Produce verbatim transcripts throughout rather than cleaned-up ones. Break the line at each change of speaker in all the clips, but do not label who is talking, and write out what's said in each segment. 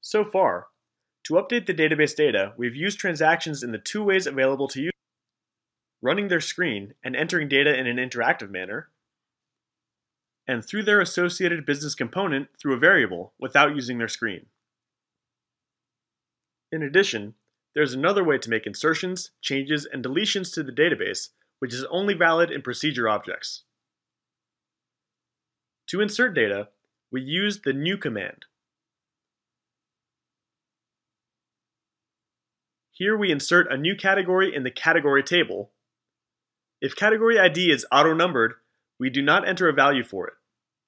So far, to update the database data, we've used transactions in the two ways available to users: running their screen and entering data in an interactive manner, and through their associated business component through a variable without using their screen. In addition, there's another way to make insertions, changes, and deletions to the database, which is only valid in procedure objects. To insert data, we use the new command. Here we insert a new category in the category table. If category I D is auto-numbered, we do not enter a value for it.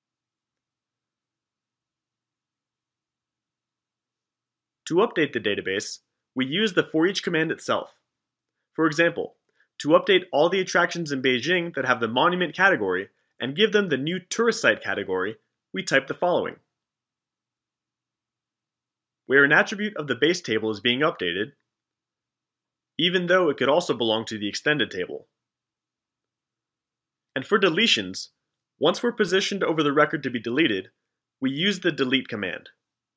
To update the database, we use the forEach command itself. For example, to update all the attractions in Beijing that have the monument category and give them the new tourist site category, we type the following: where an attribute of the base table is being updated, even though it could also belong to the extended table. And for deletions, once we're positioned over the record to be deleted, we use the delete command.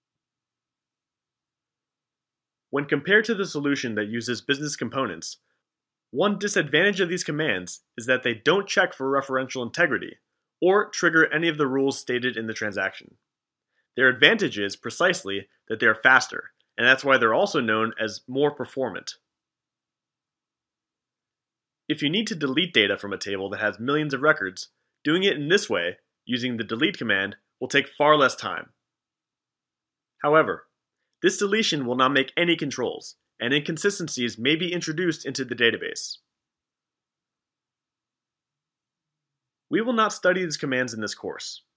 When compared to the solution that uses business components, one disadvantage of these commands is that they don't check for referential integrity or trigger any of the rules stated in the transaction. Their advantage is precisely that they are faster, and that's why they're also known as more performant. If you need to delete data from a table that has millions of records, doing it in this way, using the delete command, will take far less time. However, this deletion will not make any controls, and inconsistencies may be introduced into the database. We will not study these commands in this course.